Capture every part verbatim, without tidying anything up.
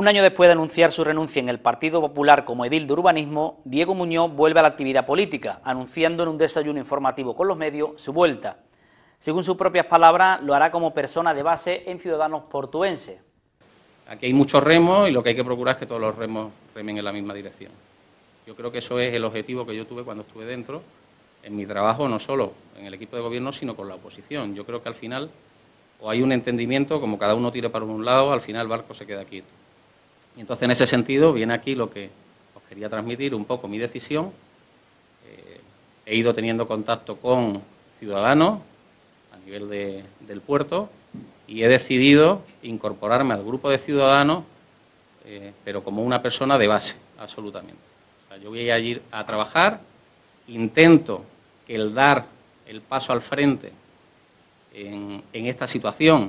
Un año después de anunciar su renuncia en el Partido Popular como edil de urbanismo, Diego Muñoz vuelve a la actividad política, anunciando en un desayuno informativo con los medios su vuelta. Según sus propias palabras, lo hará como persona de base en Ciudadanos portuense. Aquí hay muchos remos y lo que hay que procurar es que todos los remos remen en la misma dirección. Yo creo que eso es el objetivo que yo tuve cuando estuve dentro, en mi trabajo, no solo en el equipo de gobierno, sino con la oposición. Yo creo que al final o hay un entendimiento, como cada uno tire para un lado, al final el barco se queda quieto. Y entonces, en ese sentido, viene aquí lo que os quería transmitir, un poco mi decisión. Eh, he ido teniendo contacto con Ciudadanos a nivel de, del puerto y he decidido incorporarme al grupo de Ciudadanos, eh, pero como una persona de base, absolutamente. O sea, yo voy a ir a trabajar, intento que el dar el paso al frente en, en esta situación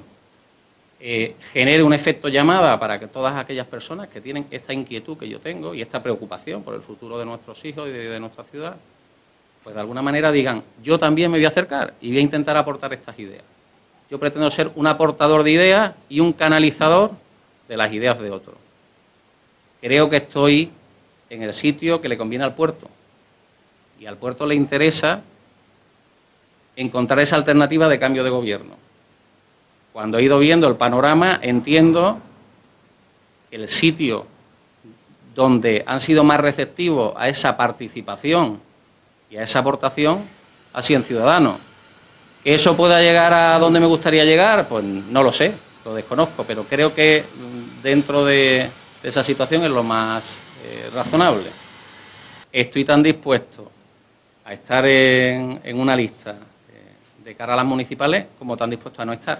Eh, genere un efecto llamada para que todas aquellas personas que tienen esta inquietud que yo tengo y esta preocupación por el futuro de nuestros hijos y de, de nuestra ciudad, pues de alguna manera digan, yo también me voy a acercar y voy a intentar aportar estas ideas. Yo pretendo ser un aportador de ideas y un canalizador de las ideas de otros. Creo que estoy en el sitio que le conviene al puerto y al puerto le interesa encontrar esa alternativa de cambio de gobierno. Cuando he ido viendo el panorama, entiendo que el sitio donde han sido más receptivos a esa participación y a esa aportación ha sido en Ciudadanos. ¿Que eso pueda llegar a donde me gustaría llegar? Pues no lo sé, lo desconozco, pero creo que dentro de, de esa situación es lo más eh, razonable. Estoy tan dispuesto a estar en, en una lista eh, de cara a las municipales como tan dispuesto a no estar.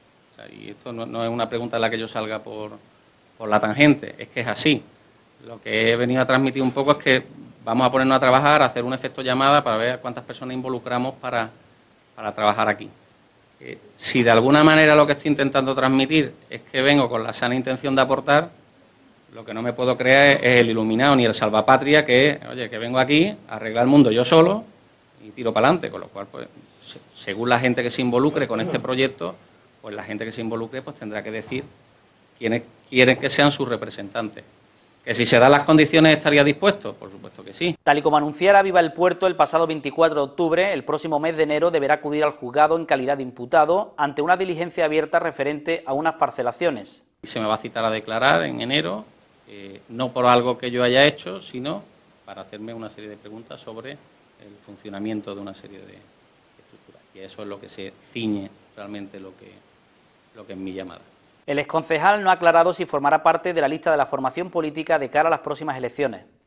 Y esto no, no es una pregunta en la que yo salga por, por la tangente, es que es así. Lo que he venido a transmitir un poco es que vamos a ponernos a trabajar, a hacer un efecto llamada para ver cuántas personas involucramos para, para trabajar aquí. Eh, si de alguna manera lo que estoy intentando transmitir es que vengo con la sana intención de aportar, lo que no me puedo creer es el iluminado ni el salvapatria que es, oye, que vengo aquí a arreglar el mundo yo solo y tiro para adelante, con lo cual, pues, según la gente que se involucre con este proyecto, pues la gente que se involucre pues tendrá que decir quiénes quieren que sean sus representantes. ¿Que si se dan las condiciones estaría dispuesto? Por supuesto que sí. Tal y como anunciara Viva el Puerto el pasado veinticuatro de octubre, el próximo mes de enero deberá acudir al juzgado en calidad de imputado ante una diligencia abierta referente a unas parcelaciones. Se me va a citar a declarar en enero, eh, no por algo que yo haya hecho, sino para hacerme una serie de preguntas sobre el funcionamiento de una serie de estructuras. Y eso es lo que se ciñe realmente lo que... lo que es mi llamada. El exconcejal no ha aclarado si formará parte de la lista de la formación política de cara a las próximas elecciones.